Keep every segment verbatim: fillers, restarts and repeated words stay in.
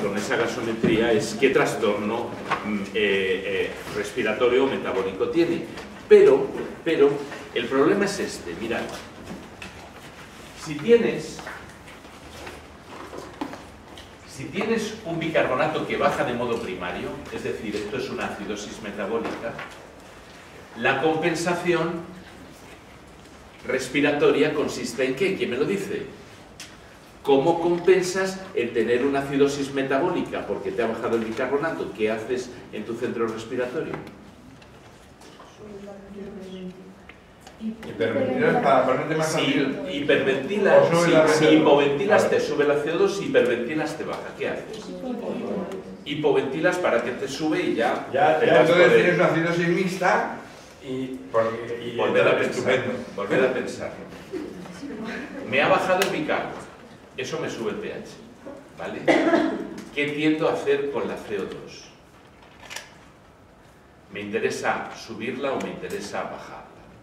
con esa gasometría es qué trastorno eh, eh, respiratorio o metabólico tiene. Pero, pero, el problema es este, mirad. Si tienes, si tienes un bicarbonato que baja de modo primario, es decir, esto es una acidosis metabólica, la compensación respiratoria consiste en ¿qué? ¿Quién me lo dice? ¿Cómo compensas el tener una acidosis metabólica porque te ha bajado el bicarbonato? ¿Qué haces en tu centro respiratorio? Hiperventilas para ponerte más Si ácido. hiperventilas, O sube la si, si C O dos. hipoventilas Vale. te sube la C O dos, si hiperventilas te baja. ¿Qué haces? Hipoventilas para que te sube y ya... Ya, te ya vas entonces por el- tienes una acidosis mixta y... Porque, y Volver a entonces, pensar, estupendo. volver a pensar. Me ha bajado el bicarbo, eso me sube el pH, ¿vale? ¿Qué tiendo a hacer con la C O dos? ¿Me interesa subirla o me interesa bajarla?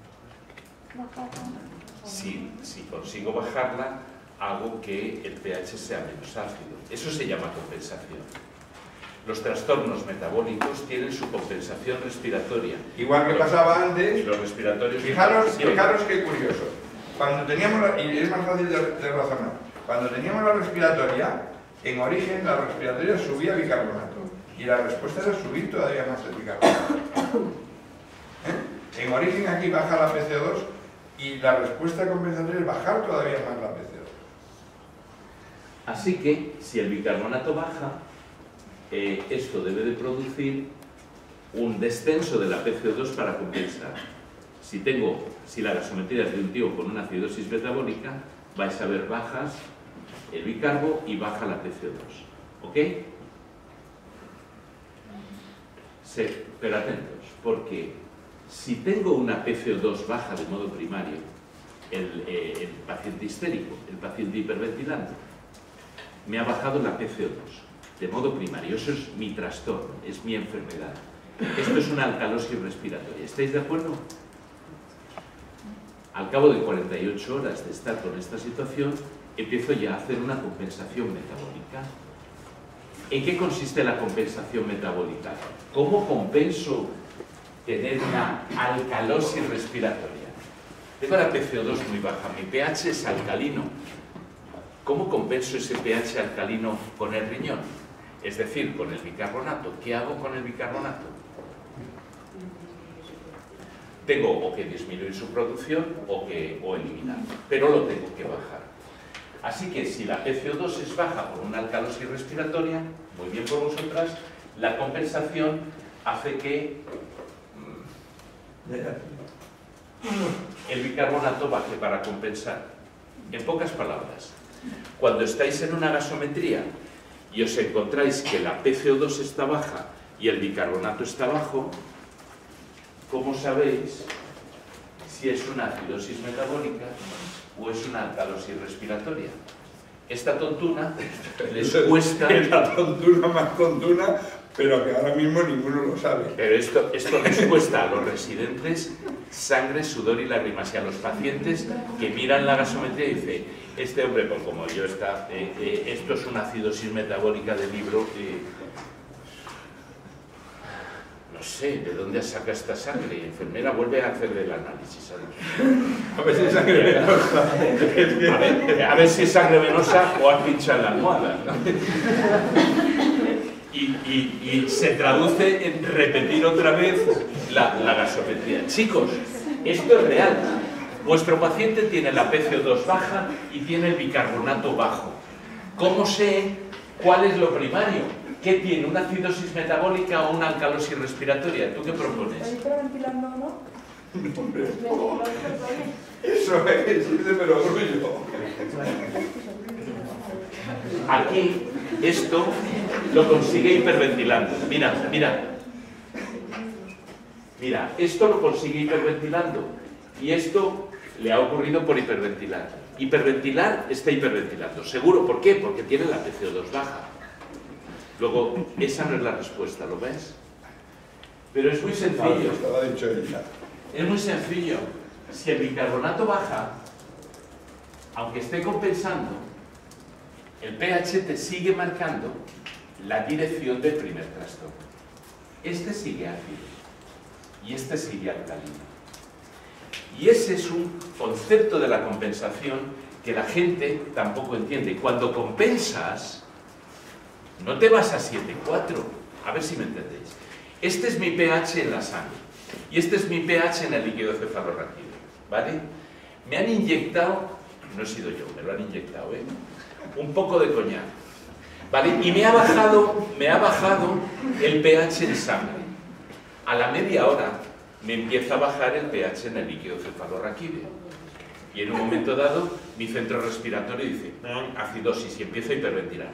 Si, si consigo bajarla, hago que el pH sea menos ácido. Eso se llama compensación. Los trastornos metabólicos tienen su compensación respiratoria. Igual que Los- pasaba Y antes, los respiratorios... fijaros, Sí. fijaros qué curioso. Cuando teníamos, la- y es más fácil de, de razonar, cuando teníamos la respiratoria, en origen la respiratoria subía bicarbonato y la respuesta era subir todavía más el bicarbonato. ¿Eh? En origen aquí baja la P C O dos y la respuesta compensatoria es bajar todavía más la P C O dos. Así que, si el bicarbonato baja, eh, esto debe de producir un descenso de la P C O dos para compensar. Si tengo, si la gasometría es de un tío con una acidosis metabólica, vais a ver bajas el bicarbo y baja la P C O dos. ¿Ok? Sí, pero atentos, porque si tengo una P C O dos baja de modo primario, el, eh, el paciente histérico, el paciente hiperventilante, me ha bajado la P C O dos de modo primario. Eso es mi trastorno, es mi enfermedad. Esto es una alcalosis respiratoria. ¿Estáis de acuerdo? Al cabo de cuarenta y ocho horas de estar con esta situación, empiezo ya a hacer una compensación metabólica. ¿En qué consiste la compensación metabólica? ¿Cómo compenso tener una alcalosis respiratoria? Tengo la P C O dos muy baja, mi pH es alcalino. ¿Cómo compenso ese pH alcalino con el riñón? Es decir, con el bicarbonato. ¿Qué hago con el bicarbonato? Tengo o que disminuir su producción o, que, o eliminarlo, pero lo tengo que bajar. Así que si la P C O dos es baja por una alcalosis respiratoria, muy bien por vosotras, la compensación hace que el bicarbonato baje para compensar. En pocas palabras, cuando estáis en una gasometría y os encontráis que la P C O dos está baja y el bicarbonato está bajo, ¿cómo sabéis si es una acidosis metabólica o es una alcalosis respiratoria? Esta tontuna les cuesta... Es la tontuna más tontuna, pero que ahora mismo ninguno lo sabe. Pero esto, esto les cuesta a los residentes sangre, sudor y lágrimas, y a los pacientes que miran la gasometría y dicen, este hombre, pues como yo está, eh, eh, esto es una acidosis metabólica de libro, eh, no sé, ¿de dónde saca esta sangre? Enfermera, vuelve a hacer el análisis. ¿Sabes? A ver si es sangre venosa. A ver, a ver si es sangre venosa o has pinchado en la almohada, ¿no? Y, y, y se traduce en repetir otra vez la, la gasometría. Chicos, esto es real. Vuestro paciente tiene la P C O dos baja y tiene el bicarbonato bajo. ¿Cómo sé cuál es lo primario? ¿Qué tiene? ¿Una acidosis metabólica o una alcalosis respiratoria? ¿Tú qué propones? hiperventilando, ¿no? Eso es, es de perogrullo. Aquí, esto lo consigue hiperventilando. Mira, mira. Mira, esto lo consigue hiperventilando. Y esto le ha ocurrido por hiperventilar. Hiperventilar está hiperventilando. ¿Seguro? ¿Por qué? Porque tiene la P C O dos baja. Luego, esa no es la respuesta, ¿lo ves? Pero es muy sencillo. Lo ha dicho ella. Es muy sencillo. Si el bicarbonato baja, aunque esté compensando, el pH te sigue marcando la dirección del primer trastorno. Este sigue ácido y este sigue alcalino. Y ese es un concepto de la compensación que la gente tampoco entiende. Cuando compensas, no te vas a siete cuatro, a ver si me entendéis. Este es mi pH en la sangre y este es mi pH en el líquido cefalorraquídeo, ¿vale? Me han inyectado, no he sido yo, me lo han inyectado, ¿eh? Un poco de coñac, ¿vale? Y me ha bajado, me ha bajado el pH en sangre. A la media hora me empieza a bajar el pH en el líquido cefalorraquídeo. Y en un momento dado, mi centro respiratorio dice, acidosis, y empiezo a hiperventilar.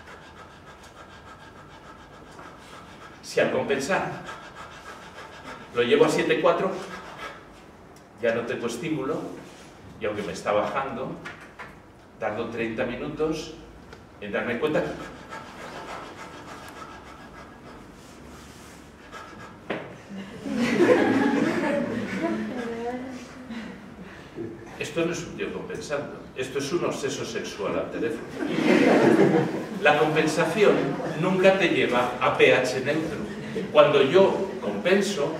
Si al compensar lo llevo a siete cuatro, ya no tengo estímulo, y aunque me está bajando, tardo treinta minutos en darme cuenta. Esto no es un tío compensando, esto es un obseso sexual al teléfono. La compensación nunca te lleva a pH neutro. Cuando yo compenso,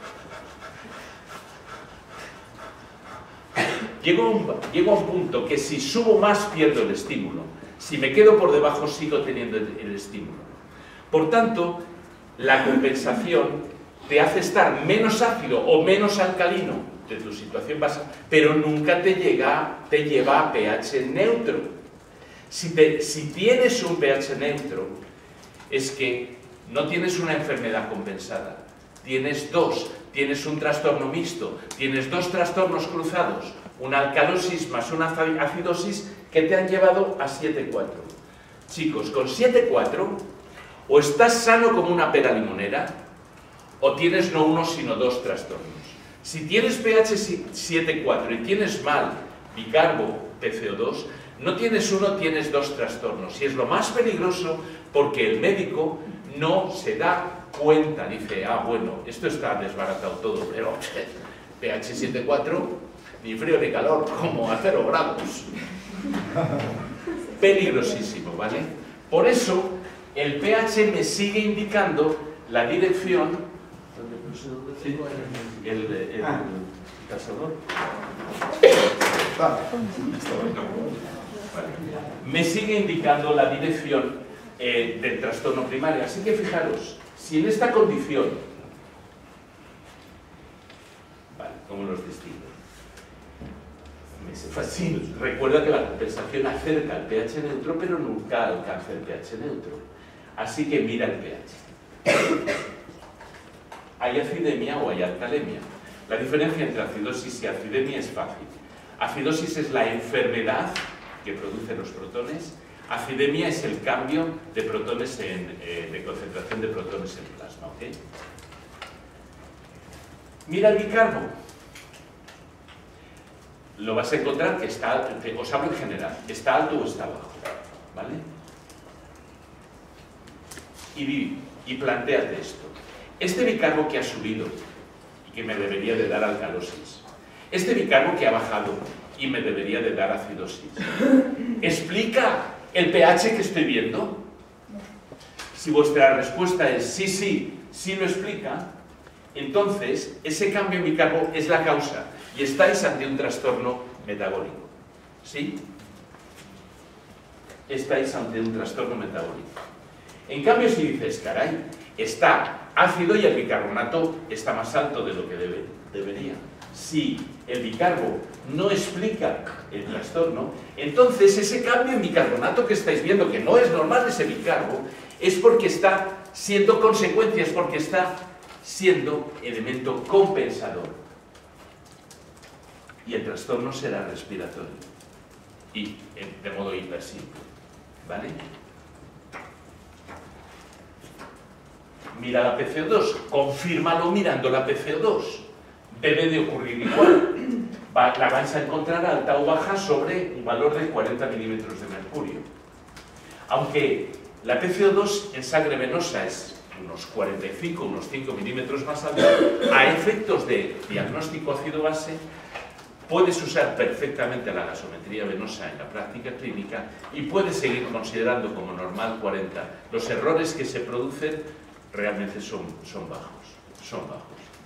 llego a, un, llego a un punto que si subo más pierdo el estímulo, si me quedo por debajo sigo teniendo el, el estímulo. Por tanto, la compensación te hace estar menos ácido o menos alcalino de tu situación básica, pero nunca te, llega, te lleva a pH neutro. Si, te, si tienes un pH neutro, es que no tienes una enfermedad compensada, tienes dos, tienes un trastorno mixto, tienes dos trastornos cruzados, una alcalosis más una acidosis que te han llevado a siete cuatro. Chicos, con siete cuatro o estás sano como una pera limonera o tienes no uno sino dos trastornos. Si tienes pH siete cuatro y tienes mal bicarbo P C O dos, no tienes uno, tienes dos trastornos. Y es lo más peligroso porque el médico no se da cuenta. Dice, ah, bueno, esto está desbaratado todo, pero pH siete cuatro, ni frío ni calor, como a cero grados. Peligrosísimo, ¿vale? Por eso, el pH me sigue indicando la dirección. ¿Sí? El, el, el ah. cazador. Vale. Me sigue indicando la dirección eh, del trastorno primario. Así que fijaros, si en esta condición, vale, ¿cómo los distingo? Es fácil. Recuerda que la compensación acerca al pH neutro, pero nunca alcanza el pH neutro. Así que mira el pH. ¿Hay acidemia o hay alcalemia? La diferencia entre acidosis y acidemia es fácil. Acidosis es la enfermedad que produce los protones. Acidemia es el cambio de protones en, eh, de concentración de protones en plasma, ¿ok? Mira el bicarbo. Lo vas a encontrar que está, os hablo en general, está alto o está bajo, ¿vale? Y, y plantéate esto. Este bicarbo que ha subido y que me debería de dar alcalosis, este bicarbo que ha bajado y me debería de dar acidosis, ¿explica el pH que estoy viendo? Si vuestra respuesta es sí, sí, sí lo explica, entonces ese cambio en bicarbo es la causa y estáis ante un trastorno metabólico. ¿Sí? Estáis ante un trastorno metabólico. En cambio, si dices, caray, está ácido y el bicarbonato está más alto de lo que debe, debería. Si el bicarbo no explica el trastorno, entonces ese cambio en bicarbonato que estáis viendo, que no es normal ese bicarbo, es porque está siendo consecuencias, porque está siendo elemento compensador. Y el trastorno será respiratorio y de modo hipersimple, ¿vale? Mira la P C O dos, confírmalo mirando la P C O dos. Debe de ocurrir igual. Va, la vais a encontrar alta o baja sobre un valor de cuarenta milímetros de mercurio. Aunque la P C O dos en sangre venosa es unos cuarenta y cinco, unos cinco milímetros más alta, a efectos de diagnóstico ácido-base, puedes usar perfectamente la gasometría venosa en la práctica clínica y puedes seguir considerando como normal cuarenta. Los errores que se producen realmente son, son bajos, son bajos.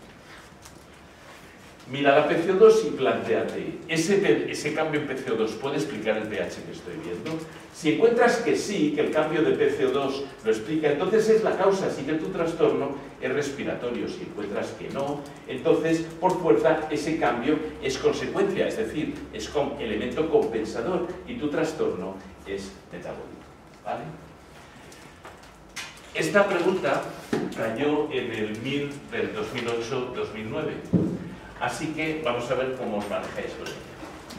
Mira la P C O dos y plantéate, ¿ese, ese cambio en P C O dos puede explicar el pH que estoy viendo? Si encuentras que sí, que el cambio de P C O dos lo explica, entonces es la causa, así que tu trastorno es respiratorio. Si encuentras que no, entonces por fuerza ese cambio es consecuencia, es decir, es un elemento compensador y tu trastorno es metabólico, ¿vale? Esta pregunta cayó en el M I R del dos mil ocho dos mil nueve. Así que vamos a ver cómo os manejáis con ella.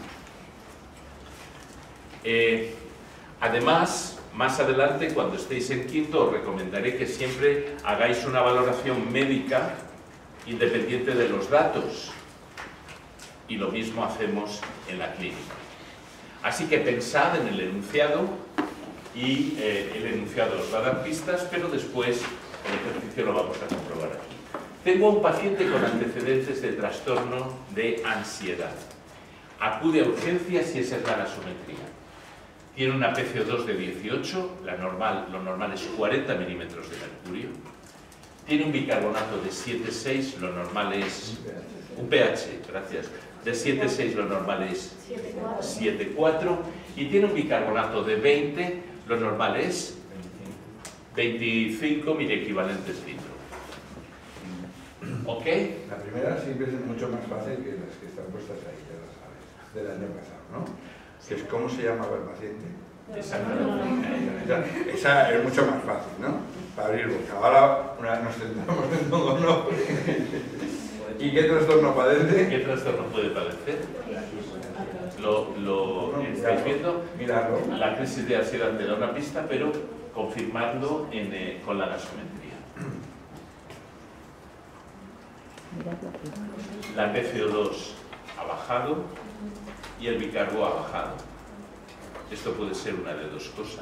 Eh, además, más adelante, cuando estéis en quinto, os recomendaré que siempre hagáis una valoración médica independiente de los datos. Y lo mismo hacemos en la clínica. Así que pensad en el enunciado y eh, el enunciado os va a dar pistas, pero después el ejercicio lo vamos a comprobar aquí. Tengo a un paciente con antecedentes de trastorno de ansiedad. Acude a urgencias y esa es la gasometría. Tiene una P C O dos de dieciocho, la normal, lo normal es cuarenta milímetros de mercurio. Tiene un bicarbonato de siete coma seis, lo normal es... Un pH, gracias. De siete coma seis, lo normal es siete coma cuatro. Y tiene un bicarbonato de veinte, lo normal es veinticinco miliequivalentes litro. ¿Ok? La primera siempre es mucho más fácil que las que están puestas ahí, ya lo sabes, del año pasado, ¿no? Que es cómo se llamaba el paciente. Exactamente. Esa, esa es mucho más fácil, ¿no? Para abrir boca. Ahora una, nos centramos en todo, ¿no? ¿Y qué trastorno padece? ¿Qué trastorno puede padecer? Lo, lo No, estáis viendo. Mirarlo. La crisis de ansiedad te da una pista, pero confirmarlo en, eh, con la gasometría. La P C O dos ha bajado y el bicarbo ha bajado. Esto puede ser una de dos cosas.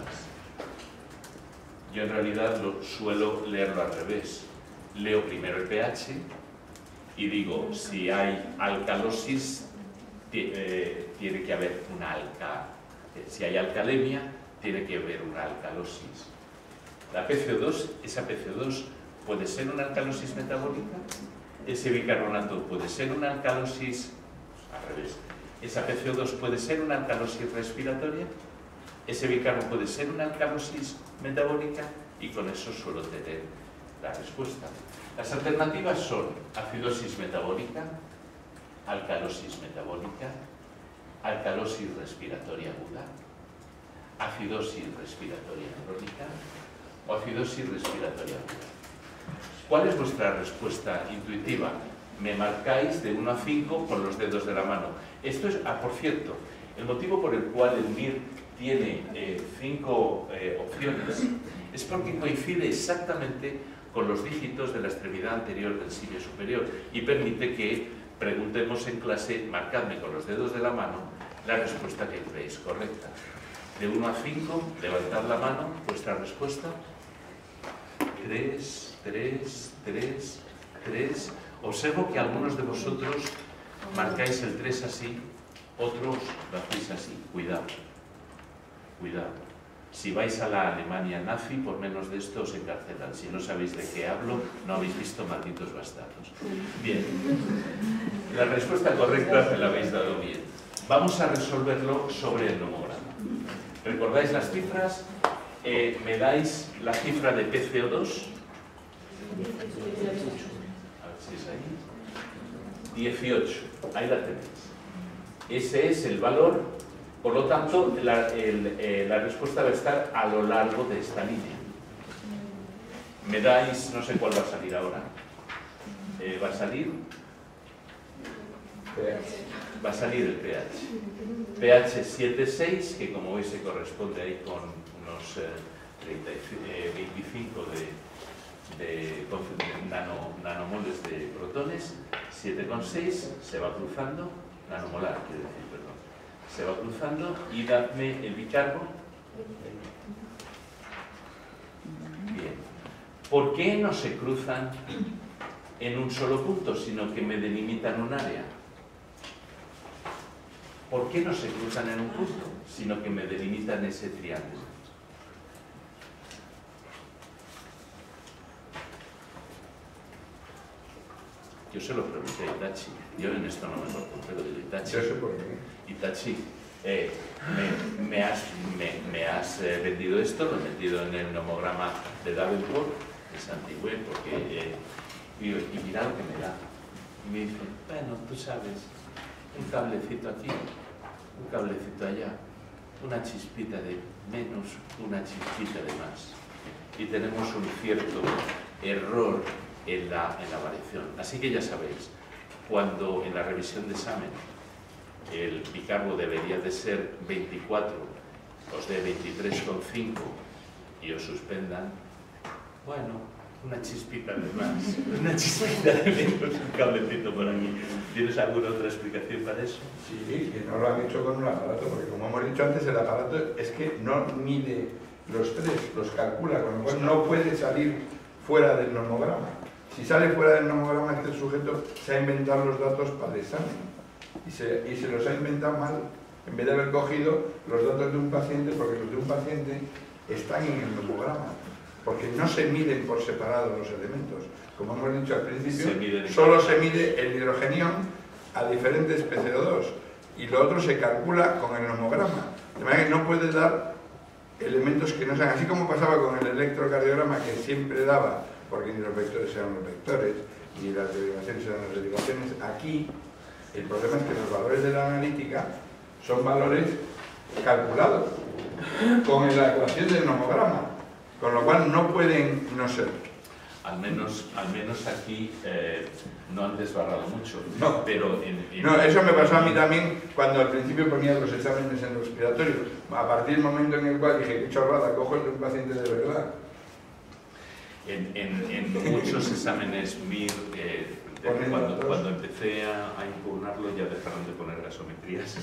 Yo en realidad lo suelo leerlo al revés. Leo primero el pH y digo, si hay alcalosis, eh, tiene que haber una alca. Si hay alcalemia, tiene que haber una alcalosis. La P C O dos, esa P C O dos puede ser una alcalosis metabólica. Ese bicarbonato puede ser una alcalosis, al revés, esa P C O dos puede ser una alcalosis respiratoria, ese bicarbonato puede ser una alcalosis metabólica y con eso suelo tener la respuesta. Las alternativas son acidosis metabólica, alcalosis metabólica, alcalosis respiratoria aguda, acidosis respiratoria crónica o acidosis respiratoria aguda. ¿Cuál es vuestra respuesta intuitiva? Me marcáis de uno a cinco con los dedos de la mano. Esto es, ah, por cierto, el motivo por el cual el M I R tiene eh, cinco eh, opciones es porque coincide exactamente con los dígitos de la extremidad anterior del simio superior y permite que preguntemos en clase, marcadme con los dedos de la mano la respuesta que creéis correcta. De uno a cinco, levantad la mano, vuestra respuesta. tres, tres, tres, tres. Observo que algunos de vosotros marcáis el tres así, otros lo hacéis así. Cuidado, cuidado. Si vais a la Alemania nazi, por menos de esto os encarcelan. Si no sabéis de qué hablo, no habéis visto Malditos Bastardos. Bien, la respuesta correcta me la habéis dado bien. Vamos a resolverlo sobre el nomograma. ¿Recordáis las cifras? Eh, me dais la cifra de P C O dos. A ver si es ahí. dieciocho. Ahí la tenéis. Ese es el valor. Por lo tanto, la, el, eh, la respuesta va a estar a lo largo de esta línea. Me dais, no sé cuál va a salir ahora. Eh, va a salir. Va a salir el pH. pH siete coma seis, que como veis se corresponde ahí con unos eh, treinta, eh, veinticinco de, de, de nano, nanomoles de protones. siete coma seis se va cruzando, nanomolar, quiero decir, perdón. Se va cruzando y dadme el bicarbo. Bien. ¿Por qué no se cruzan en un solo punto, sino que me delimitan un área? ¿por qué no se cruzan en un punto, sino que me delimitan ese triángulo? Yo se lo pregunté a Itachi, yo en esto no me corto, pero digo, Itachi, Yo sé por qué. Itachi, eh, me, me has, me, me has eh, vendido esto, lo he metido en el nomograma de Davenport, es antiguo, porque, eh, y, y mira lo que me da. Y me dice, bueno, tú sabes, un cablecito aquí, un cablecito allá, una chispita de menos, una chispita de más. Y tenemos un cierto error en la, en la variación. Así que ya sabéis, cuando en la revisión de examen el bicarbo debería de ser veinticuatro, os dé veintitrés coma cinco y os suspendan, bueno, una chispita de más, una chispita de menos, un cablecito por aquí. ¿Tienes alguna otra explicación para eso? Sí, que no lo han hecho con un aparato, porque como hemos dicho antes, el aparato es que no mide los tres, los calcula, con lo cual no puede salir fuera del nomograma. Si sale fuera del nomograma, este sujeto se ha inventado los datos para el examen y se, y se los ha inventado mal, en vez de haber cogido los datos de un paciente, porque los de un paciente están en el nomograma, porque no se miden por separado los elementos. Como hemos dicho al principio, se solo se mide el hidrogenión a diferentes P C O dos y lo otro se calcula con el nomograma. De manera que no puede dar elementos que no sean, así como pasaba con el electrocardiograma, que siempre daba, porque ni los vectores eran los vectores, ni las derivaciones eran las derivaciones. Aquí el problema es que los valores de la analítica son valores calculados con la ecuación del nomograma, con lo cual no pueden no ser. Al menos, al menos aquí eh, no han desbarrado mucho. No, pero en, en... no, eso me pasó a mí también cuando al principio ponía los exámenes en respiratorio. A partir del momento en el cual dije, qué chorrada, cojo el de un paciente de verdad. En, en, en muchos exámenes M I R, eh, de, cuando, cuando empecé a, a impugnarlo ya dejaron de poner gasometrías.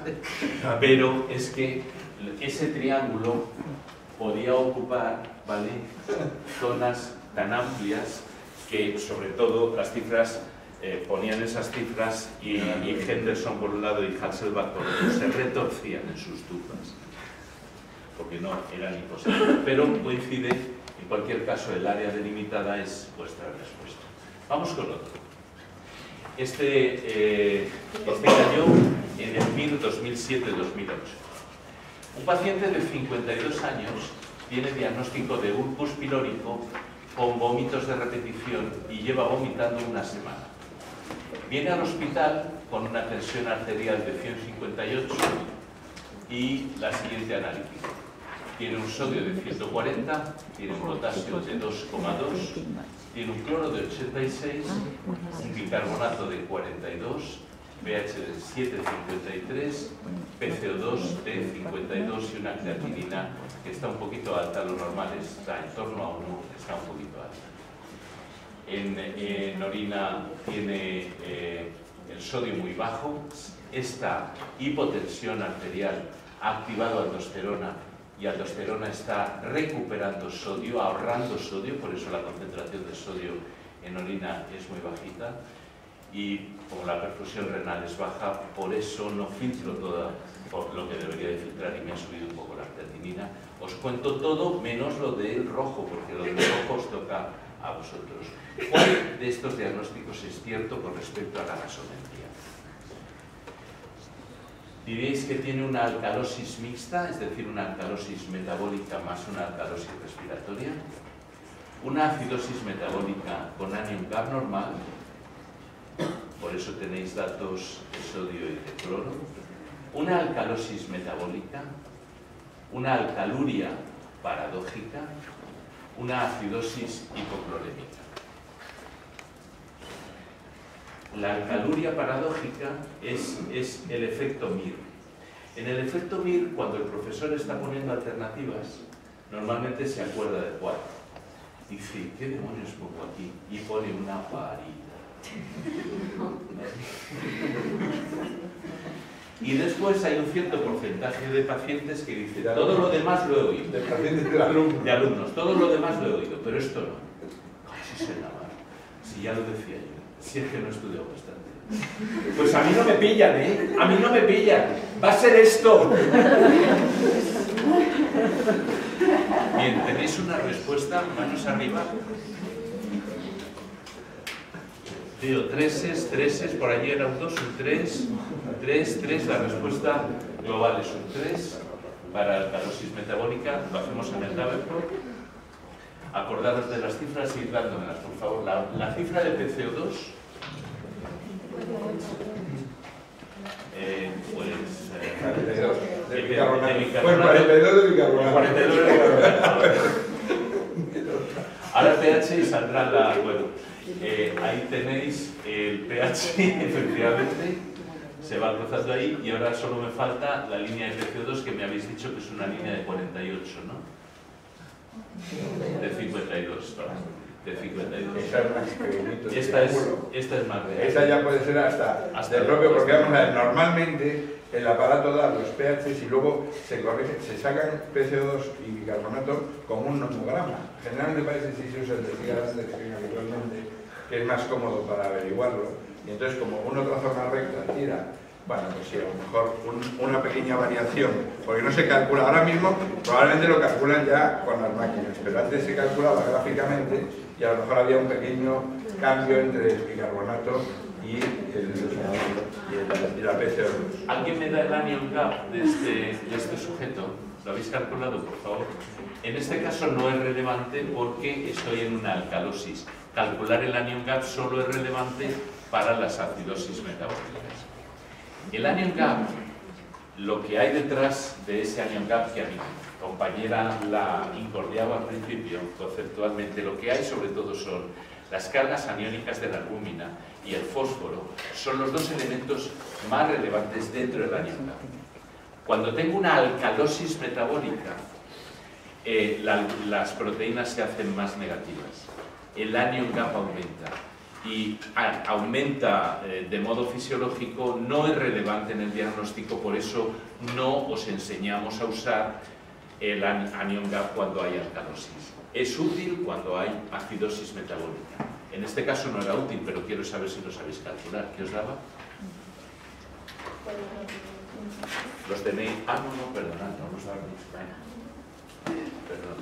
Pero es que ese triángulo podía ocupar, ¿vale?, zonas tan amplias que, sobre todo, las cifras, eh, ponían esas cifras y, y Henderson por un lado y Hasselbalch por otro se retorcían en sus dudas, porque no eran imposibles. Pero coincide, en cualquier caso, el área delimitada es vuestra respuesta. Vamos con otro. Este, eh, este cayó en el M I R dos mil siete dos mil ocho. Un paciente de cincuenta y dos años tiene diagnóstico de urcus pilórico con vómitos de repetición y lleva vomitando una semana. Viene al hospital con una tensión arterial de ciento cincuenta y ocho y la siguiente analítica. Tiene un sodio de ciento cuarenta, tiene un potasio de dos coma dos, tiene un cloro de ochenta y seis, un bicarbonato de cuarenta y dos, pH de siete coma cincuenta y tres, P C O dos de cincuenta y dos y una creatinina que está un poquito alta, lo normal está en torno a uno, está un poquito alta. En, en orina tiene eh, el sodio muy bajo, esta hipotensión arterial ha activado aldosterona y aldosterona está recuperando sodio, ahorrando sodio, por eso la concentración de sodio en orina es muy bajita. Y como la perfusión renal es baja, por eso no filtro toda por lo que debería de filtrar y me ha subido un poco la creatinina. Os cuento todo menos lo del rojo, porque lo del rojo os toca a vosotros. ¿Cuál de estos diagnósticos es cierto con respecto a la gasometría? Diréis que tiene una alcalosis mixta, es decir, una alcalosis metabólica más una alcalosis respiratoria, una acidosis metabólica con anion Gap normal, por eso tenéis datos de sodio y de cloro, una alcalosis metabólica, una alcaluria paradójica, una acidosis hipoclorémica. La alcaluria paradójica es, es el efecto M I R. En el efecto M I R, cuando el profesor está poniendo alternativas, normalmente se acuerda de cuatro. Dice, ¿qué demonios pongo aquí? Y pone una varita. Y después hay un cierto porcentaje de pacientes que dicen, todo lo demás lo he oído. De pacientes de alumnos. De alumnos, todo lo demás lo he oído, pero esto no. Ay, si se la mar. Si ya lo decía yo. Si es que no he estudiado bastante. Pues a mí no me pillan, ¿eh? A mí no me pillan. Va a ser esto. Bien, ¿tenéis una respuesta? Manos arriba. Digo, treses, treses, por allí era un dos, un tres, tres, tres, la respuesta global es un tres para alcalosis metabólica, lo hacemos en el Davenport. Acordaros de las cifras y ir dándomelas, por favor. La, la cifra de P C O dos, eh, pues... Eh, cuarenta y dos de de bicarbonato. bicarbonato. Pues cuarenta y dos de bicarbonato. cuarenta y dos de bicarbonato. Ahora el pH y saldrá la... Bueno, eh, ahí tenéis el pH, efectivamente, se va cruzando ahí, y ahora solo me falta la línea de P C O dos, que me habéis dicho que es una línea de cuarenta y ocho, ¿no? De cincuenta y dos, de cincuenta y dos. Esa es más pequeñito. Esta es, esta es más real. Esa ya puede ser hasta, Hasta del propio, porque hasta- vamos a ver, normalmente el aparato da los pHs y luego se corrige, se sacan P C O dos y bicarbonato con un nomograma. Generalmente parece que si se usa el de cigarras de habitualmente, que es más cómodo para averiguarlo. Y entonces, como uno traza una recta, tira, bueno, pues sí, a lo mejor un- una pequeña variación, porque no se calcula ahora mismo, probablemente lo calculan ya con las máquinas, pero antes se calculaba gráficamente y a lo mejor había un pequeño cambio entre el bicarbonato y, el, y, el, y la P C O dos. ¿Alguien me da el anion gap de este, de este sujeto? ¿Lo habéis calculado, por favor? En este caso no es relevante porque estoy en una alcalosis. Calcular el anion gap solo es relevante para las acidosis metabólicas. El anion gap, lo que hay detrás de ese anion gap, que a mi compañera la incordiaba al principio, conceptualmente, lo que hay sobre todo son las cargas aniónicas de la albúmina y el fósforo, son los dos elementos más relevantes dentro del anion gap. Cuando tengo una alcalosis metabólica, eh, la, las proteínas se hacen más negativas, el anion gap aumenta. Y a, aumenta eh, de modo fisiológico, no es relevante en el diagnóstico, por eso no os enseñamos a usar el anion gap cuando hay alcalosis. Es útil cuando hay acidosis metabólica. En este caso no era útil, pero quiero saber si lo sabéis calcular. ¿Qué os daba? Los tenéis... Ah, no, no, perdonad, no los daba. Perdón.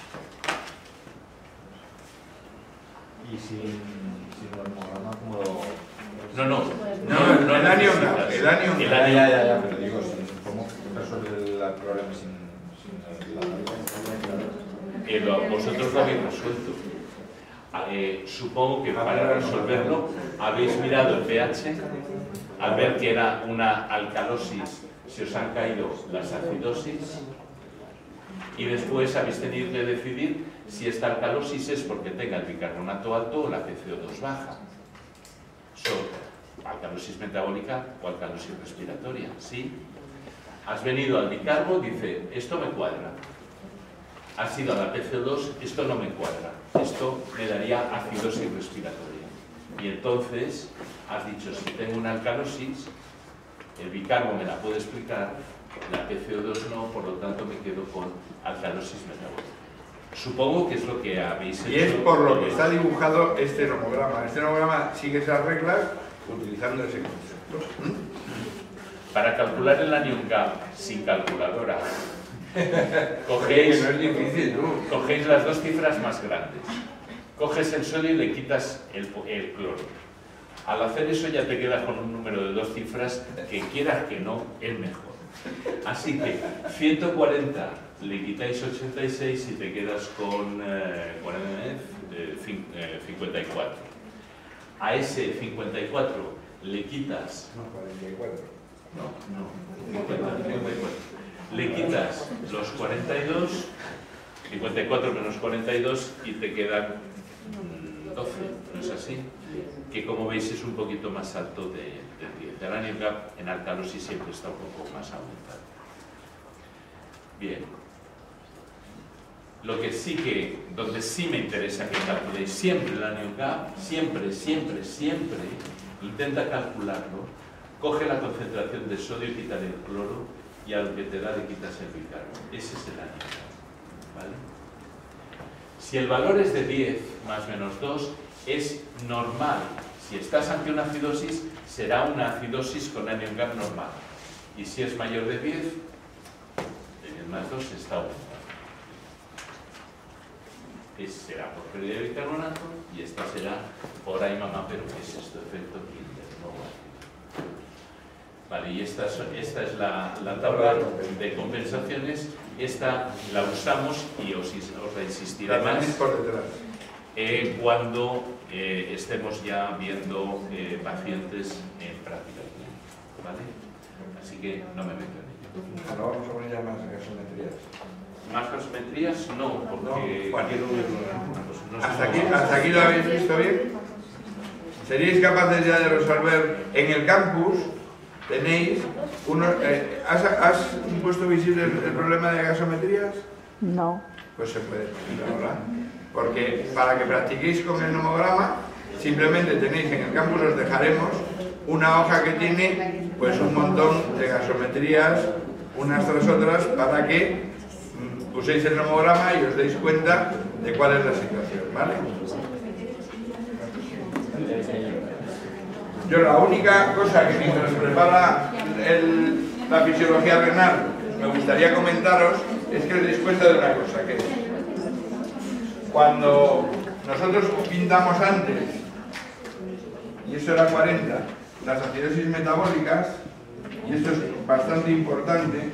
Y sin, sin el nomograma, como lo... No, no, No, no, el no anion necesitas. gap, el anion El gap. anion- Ya, ya, ya, pero digo, sin, ¿cómo resuelve el problema sin, sin la... Eh, lo- vosotros lo habéis resuelto. Ah, eh, supongo que para resolverlo habéis mirado el pH, al ver que era una alcalosis, se os han caído las acidosis, y después habéis tenido que decidir si esta alcalosis es porque tenga el bicarbonato alto o la P C O dos baja. Son alcalosis metabólica o alcalosis respiratoria, ¿sí? Has venido al bicarbo, dice, esto me cuadra. Has ido a la P C O dos, esto no me cuadra. Esto me daría acidosis respiratoria. Y entonces has dicho, si tengo una alcalosis, el bicarbo me la puede explicar, la P C O dos no, por lo tanto me quedo con alcalosis metabólica. Supongo que es lo que habéis hecho. Y es por lo que está dibujado este nomograma. Este nomograma sigue esas reglas utilizando ese concepto. Para calcular el anion gap sin calculadora, Que cogéis, no es difícil, tú. cogéis las dos cifras más grandes. Coges el sodio y le quitas el, el cloro. Al hacer eso ya te quedas con un número de dos cifras que, quieras que no, es mejor. Así que ciento cuarenta le quitáis ochenta y seis y te quedas con eh, cincuenta y cuatro. A ese cincuenta y cuatro le quitas... No, cuarenta y cuatro. No, no, cincuenta, cincuenta y cuatro. Le quitas los cuarenta y dos, cincuenta y cuatro menos cuarenta y dos y te quedan mm, doce, ¿no es así? Que como veis es un poquito más alto de, de diez. El anion gap en alcalosis siempre está un poco más aumentado. Bien. Lo que sí que, donde sí me interesa que calculéis siempre el anion gap, siempre, siempre, siempre, intenta calcularlo, coge la concentración de sodio y quítale el cloro y a lo que te da le quitas el bicarbonato. Ese es el anion gap, ¿vale? Si el valor es de diez más menos dos, es normal. Si estás ante una acidosis, será una acidosis con anion gap normal. Y si es mayor de diez, en el más dos está aumentando. Ese será por pérdida de bicarbonato y esta será por ay mamá, pero ¿qué es esto? Efecto Kinder, no ácido. Vale, y esta, esta es la, la tabla de compensaciones. Esta la usamos y os, os la insistiré más eh, cuando eh, estemos ya viendo eh, pacientes en práctica clínica, ¿vale? Así que no me meto en ello. Ahora vamos a poner ya más gasometrías. ¿Más gasometrías? No, porque no, quiero ver no sé ¿Hasta cómo aquí, vamos. ¿Hasta aquí lo habéis visto bien? ¿Seríais capaces ya de resolver en el campus? Tenéis unos... Eh, ¿has, ¿Has puesto visible el, el problema de gasometrías? No. Pues se puede poner ahora. Porque para que practiquéis con el nomograma, simplemente tenéis en el campus, os dejaremos una hoja que tiene pues un montón de gasometrías, unas tras otras, para que mm, uséis el nomograma y os deis cuenta de cuál es la situación, ¿vale? Yo la única cosa que mientras prepara el, la fisiología renal me gustaría comentaros es que os deis cuenta de una cosa, que es cuando nosotros pintamos antes, y eso era cuarenta, las acidosis metabólicas, y esto es bastante importante,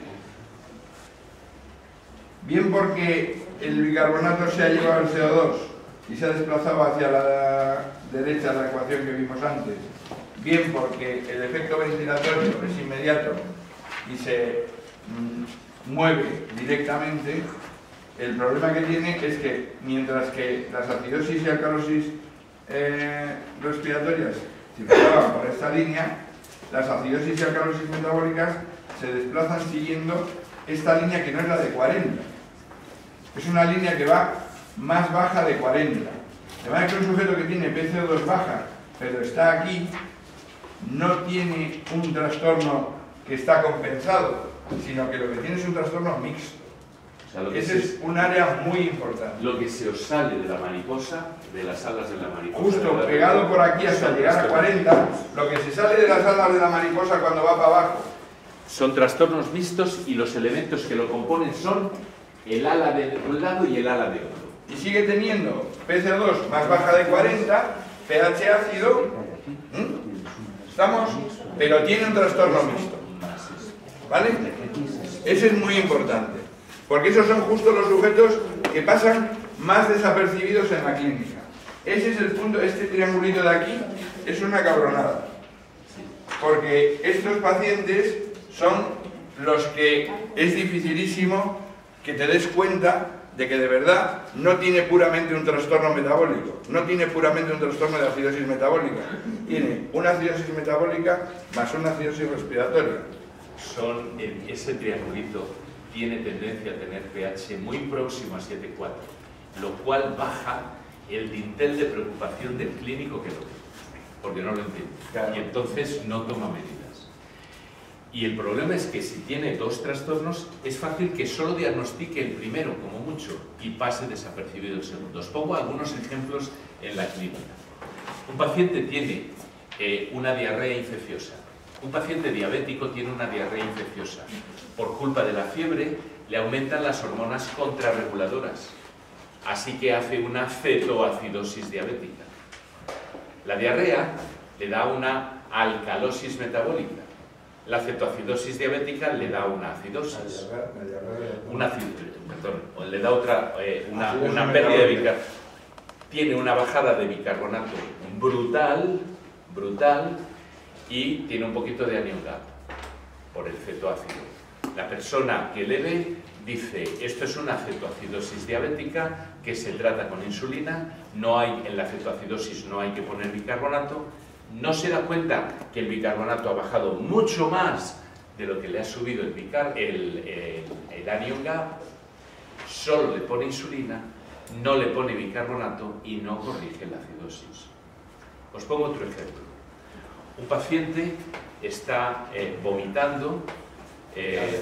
bien porque el bicarbonato se ha llevado el C O dos y se ha desplazado hacia la derecha de la ecuación que vimos antes, bien porque el efecto ventilatorio es inmediato y se mm, mueve directamente. El problema que tiene es que mientras que las acidosis y alcalosis eh, respiratorias circulaban por esta línea, las acidosis y alcalosis metabólicas se desplazan siguiendo esta línea que no es la de cuarenta. Es una línea que va más baja de cuarenta. De manera que un sujeto que tiene P C O dos baja, pero está aquí, no tiene un trastorno que está compensado, sino que lo que tiene es un trastorno mixto. O sea, lo que Ese se, es un área muy importante. lo que se os sale de la mariposa, de las alas de la mariposa. Justo pegado por aquí hasta llegar a cuarenta, lo que se sale de las alas de la mariposa cuando va para abajo. Son trastornos mixtos y los elementos que lo componen son el ala de un lado y el ala de otro. Y sigue teniendo P C O dos más baja de cuarenta, pH ácido, ¿Mm? ¿Estamos? Pero tiene un trastorno mixto, ¿vale? Ese es muy importante, porque esos son justo los sujetos que pasan más desapercibidos en la clínica. Ese es el punto, este triangulito de aquí es una cabronada, porque estos pacientes son los que es dificilísimo que te des cuenta de que de verdad no tiene puramente un trastorno metabólico, no tiene puramente un trastorno de acidosis metabólica, tiene una acidosis metabólica más una acidosis respiratoria. Son, ese triangulito tiene tendencia a tener pH muy próximo a siete punto cuatro, lo cual baja el dintel de preocupación del clínico que lo ve, porque no lo entiende. Claro. Y entonces no toma medidas. Y el problema es que si tiene dos trastornos, es fácil que solo diagnostique el primero, como mucho, y pase desapercibido el segundo. Os pongo algunos ejemplos en la clínica. Un paciente tiene eh, una diarrea infecciosa. Un paciente diabético tiene una diarrea infecciosa. Por culpa de la fiebre, le aumentan las hormonas contrarreguladoras. Así que hace una cetoacidosis diabética. La diarrea le da una alcalosis metabólica. La cetoacidosis diabética le da una acidosis, una, perdón, o le da otra, eh, una, una pérdida de bicarbonato. Tiene una bajada de bicarbonato brutal, brutal, y tiene un poquito de anion gap por el cetoácido. La persona que le ve dice, esto es una cetoacidosis diabética que se trata con insulina, no hay, en la cetoacidosis no hay que poner bicarbonato. No se da cuenta que el bicarbonato ha bajado mucho más de lo que le ha subido el, bicar, el, el, el anion gap, solo le pone insulina, no le pone bicarbonato y no corrige la acidosis. Os pongo otro ejemplo. Un paciente está eh, vomitando, eh,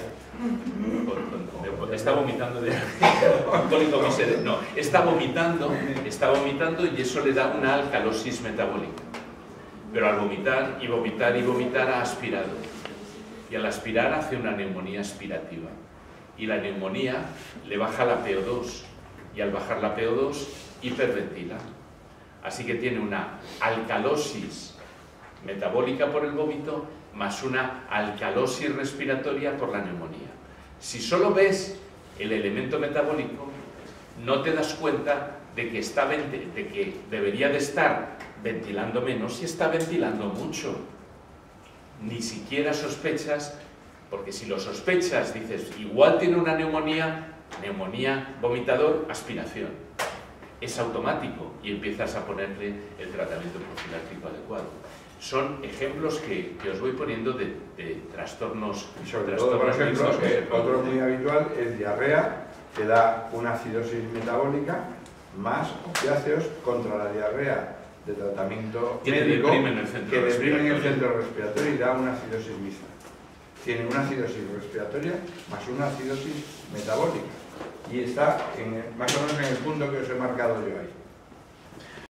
con, con, está vomitando de cólico miserere, no, está vomitando, está vomitando y eso le da una alcalosis metabólica. pero al vomitar y vomitar y vomitar ha aspirado. Y al aspirar hace una neumonía aspirativa. Y la neumonía le baja la P O dos. Y al bajar la P O dos, hiperventila. Así que tiene una alcalosis metabólica por el vómito más una alcalosis respiratoria por la neumonía. Si solo ves el elemento metabólico, no te das cuenta de que, está, de que debería de estar ventilando menos y está ventilando mucho. Ni siquiera sospechas, porque si lo sospechas, dices, igual tiene una neumonía, neumonía, vomitador, aspiración. Es automático y empiezas a ponerle el tratamiento profiláctico adecuado. Son ejemplos que, que os voy poniendo de, de trastornos. Y sobre trastornos todo, por ejemplo, mixtos. eh, otro muy habitual es diarrea, que da una acidosis metabólica, más opiáceos contra la diarrea de tratamiento Que médico, deprimen el centro que deprimen el respiratorio. centro respiratorio y da una acidosis mixta. Tiene una acidosis respiratoria más una acidosis metabólica. Y está en, más o menos en el punto que os he marcado yo ahí.